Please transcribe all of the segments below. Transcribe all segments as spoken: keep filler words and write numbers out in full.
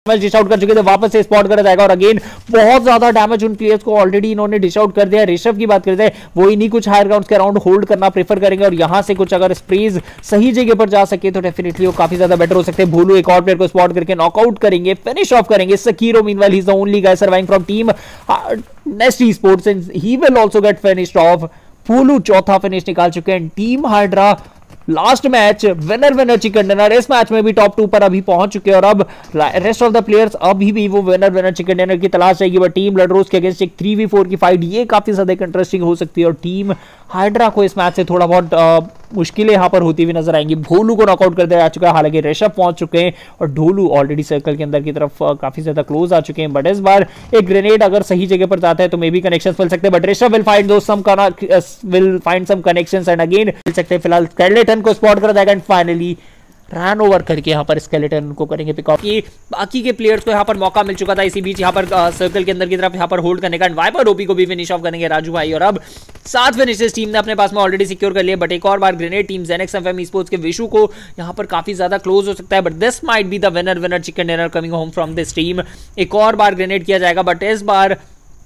Damage dish out कर चुके थे, वापस से स्पॉट करा जाएगा और अगेन बहुत ज्यादा डैमेज उन प्लेयर्स को ऑलरेडी इन्होंने डिश आउट कर दिया। ऋषभ की बात करते हैं, वो इन्हीं कुछ हायर ग्राउंड्स के अराउंड होल्ड करना प्रेफर करेंगे और यहां से कुछ अगर स्प्रेज सही जगह पर जा सके तो डेफिनेटली वो काफी ज्यादा बेटर हो सकते हैं। भूलू एक और प्लेयर को स्पॉट करके नॉकआउट करेंगे, फिनिश ऑफ करेंगे। Sakiro meanwhile he is the only guy surviving from team Nest esports and he will also get finished off. Bholu चौथा फिनिश निकाल चुके हैं। Team Hydra last match winner winner chicken dinner, इस match में भी top to पर अभी पहुंच चुके हैं और अब रेस्ट ऑफ द प्लेयर्स अभी भी वो विनर विनर चिकन डिनर की तलाश रहेगी। बट टीम लडरोज के अगेंस्ट एक थ्री वी फोर की फाइट ये काफी ज्यादा इंटरेस्टिंग हो सकती है और टीम हाइड्रा को इस मैच से थोड़ा बहुत मुश्किलें यहां पर होती हुई नजर आएंगी। भोलू को नॉकआउट कर दिया जा चुका है, हालांकि ऋषभ पहुंच चुके हैं और ढोलू ऑलरेडी सर्कल के अंदर की तरफ काफी ज्यादा क्लोज आ चुके हैं। बट इस बार एक ग्रेनेड अगर सही जगह पर जाता है तो मे बी कनेक्शंस मिल सकते हैं। But Rishabh will find those some will find some connections and again मिल सकते हैं। फिलहाल स्केलेटन को स्पॉट करा जाएगा एंड फाइनली रन ओवर करके यहाँ पर स्केलेटन को करेंगे पिकअप। कि बाकी के प्लेयर्स को यहाँ पर मौका मिल चुका था, इसी बीच यहाँ पर सर्कल के अंदर की तरफ यहाँ पर होल्ड करने का एंड वाइपर ओपी को भी फिनिश ऑफ करेंगे राजू भाई। और अब सात फिनिशेस टीम ने अपने पास में ऑलरेडी सिक्योर कर लिए। बट एक और बार grenade team Genex FM esports के विशु को यहाँ पर काफी ज्यादा क्लोज हो सकता है। But this might be the winner winner chicken dinner coming home from this team. एक और बार ग्रेनेड किया जाएगा बट इस बार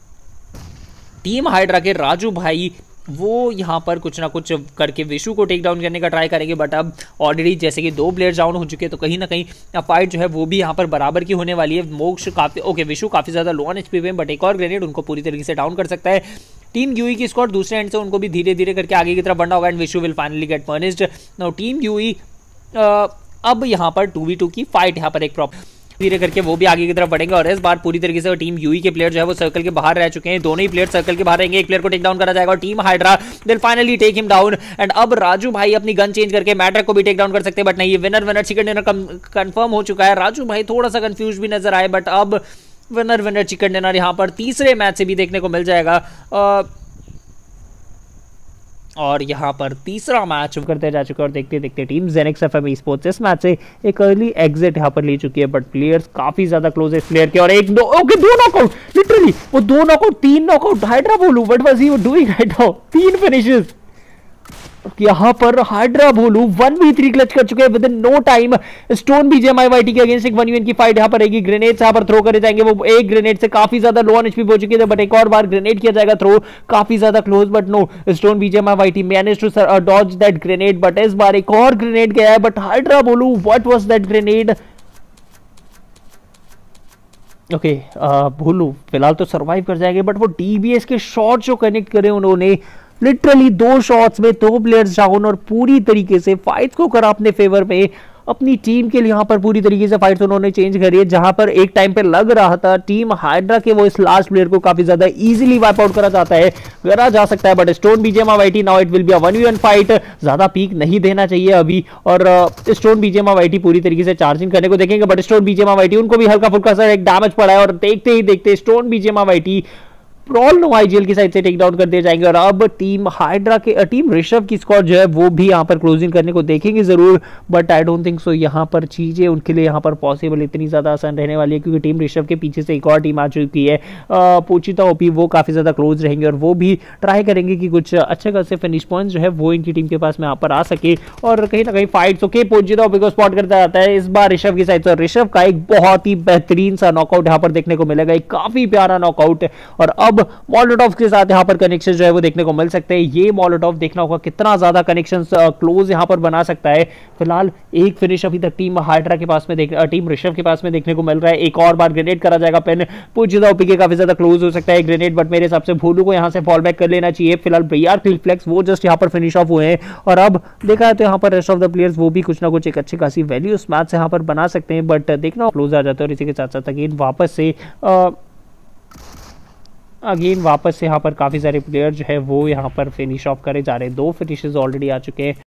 टीम हाइड्रा के राजू भाई वो यहाँ पर कुछ ना कुछ करके विशु को टेक डाउन करने का ट्राई करेंगे। बट अब ऑलरेडी जैसे कि दो प्लेयर डाउन हो चुके हैं तो कहीं ना कहीं फाइट जो है वो भी यहाँ पर बराबर की होने वाली है। मोक्ष काफी ओके, विशु काफी ज्यादा लो ऑन एचपी पे, बट एक और ग्रेनेड उनको पूरी तरीके से डाउन कर सकता है। टीम यूई की स्क्वाड दूसरे एंड से उनको भी धीरे धीरे करके आगे की तरफ बढ़ना होगा and Vishu will finally get punished. Now team UE अब यहाँ पर टू वी टू की फाइट यहाँ पर एक प्रॉपर धीरे करके वो भी आगे की तरफ बढ़ेंगे और इस बार पूरी तरीके से टीम यूई के प्लेयर जो है वो सर्कल के बाहर रह चुके हैं। दोनों ही प्लेयर सर्कल के बाहर रहेंगे, एक प्लेयर को टेक डाउन करा जाएगा और team Hydra will finally take him down and अब राजू भाई अपनी गन चेंज करके मैट्रिक को भी टेक डाउन कर सकते हैं। बट नहीं, ये winner winner chicken dinner confirm हो चुका है। राजू भाई थोड़ा सा कंफ्यूज भी नजर आए बट अब विनर विनर चिकन डिनर यहाँ पर तीसरे मैच से भी देखने को मिल जाएगा और यहाँ पर तीसरा मैच करते जा चुका है और देखते देखते टीम जेनेक्स एफएम ई-स्पोर्ट्स इस मैच से एक अर्ली एग्जिट यहाँ पर ले चुकी है। बट प्लेयर्स काफी ज्यादा क्लोज है इस प्लेयर के और एक दो ओके दो नॉकआउट, लिटरली वो दो नॉकआउट तीन knockout Hydra Bholu what was he doing right now, तीन फिनिशेस यहाँ पर हाइड्रा बोलू वन वी थ्री क्लच कर चुके हैं within no time. Stone BJMIYT के अगेंस्ट एक वन वी वन की फाइट यहाँ पर रहेगी। ग्रेनेड्स यहाँ पर थ्रो करे जाएंगे, वो एक ग्रेनेड से काफी ज्यादा लो ऑन एचपी हो चुके थे बट एक और बार ग्रेनेड किया जाएगा थ्रो, काफी ज्यादा close but no Stone BJMIYT manage to dodge that grenade. But इस बार एक और ग्रेनेड गया है but Hydra Bholu what was that grenade. Okay Bholu फिलहाल तो सर्वाइव कर जाएंगे बट वो टीबीएस के शॉट जो कनेक्ट करे उन्होंने लिटरली दो शॉट्स में दो प्लेयर्स डाउन और पूरी तरीके से फाइट को करा अपने फेवर में। अपनी टीम के लिए यहाँ पर पूरी तरीके से फाइट उन्होंने चेंज करी है। जहां पर एक टाइम पे लग रहा था टीम हाइड्रा के वो इस लास्ट प्लेयर को काफी ज्यादा इजीली वाइप आउट करा जाता है करा जा सकता है but Stone BJMIYT now it will be a one v one fight. ज्यादा पीक नहीं देना चाहिए अभी और स्टोन बीजेएमआईवाईटी पूरी तरीके से चार्जिंग करने को देखेंगे बट स्टोन बीजेएमआईवाईटी उनको भी हल्का फुल्का सा एक डैमेज पड़ा है और देखते ही देखते स्टोन बीजेएमआईवाईटी प्रॉल नो आईजीएल की साइड से टेक डाउन कर दिए जाएंगे और अब टीम हाइड्रा के टीम ऋषभ की स्क्वाड जो है वो भी यहाँ पर क्लोजिंग करने को देखेंगे जरूर but I don't think so यहाँ पर चीजें उनके लिए यहाँ पर पॉसिबल इतनी ज्यादा आसान रहने वाली है क्योंकि टीम ऋषभ के पीछे से एक और टीम आ चुकी है पोचिता ओपी, वो काफी ज्यादा क्लोज रहेंगे और वो भी ट्राई करेंगे कि कुछ अच्छे खासे फिनिश पॉइंट जो है वो इनकी टीम के पास में यहाँ पर आ सके और कहीं ना कहीं फाइट ओके पोचिता ओपी को स्पॉट करता जाता है इस बार ऋषभ की साइड से। ऋषभ का एक बहुत ही बेहतरीन सा नॉकआउट यहाँ पर देखने को मिलेगा, एक काफी प्यारा नॉकआउट और अब मॉलोटॉव के साथ यहाँ पर कनेक्शन जो है वो देखने को मिल सकते हैं। ये मॉलोटॉव देखना होगा कितना ज्यादा कनेक्शन क्लोज यहाँ पर बना सकता है। फिलहाल एक फिनिश अभी तक टीम हाइड्रा के पास में देख टीम ऋषभ के पास में देखने को मिल रहा है। एक और बार ग्रेनेड करा जाएगा पेन पूजिदा ओपी के काफी ज्यादा क्लोज हो सकता है ग्रेनेड बट मेरे हिसाब से भोलू को यहाँ से फॉल बैक कर लेना चाहिए। फिलहाल बीआर क्लिफ्लेक्स वो जस्ट यहाँ पर फिनिश ऑफ हुए हैं और अब देखा है तो यहाँ पर रेस्ट ऑफ द प्लेयर्स वो भी कुछ ना कुछ एक अच्छी खासी वैल्यू इस मैच से यहाँ पर बना सकते हैं बट देखना क्लोज आ जाता है और इसी के साथ साथ अगेन वापस से अगेन वापस से यहाँ पर काफी सारे प्लेयर जो है वो यहाँ पर फिनिश ऑफ करे जा रहे हैं। दो फिनिशेस ऑलरेडी आ चुके हैं।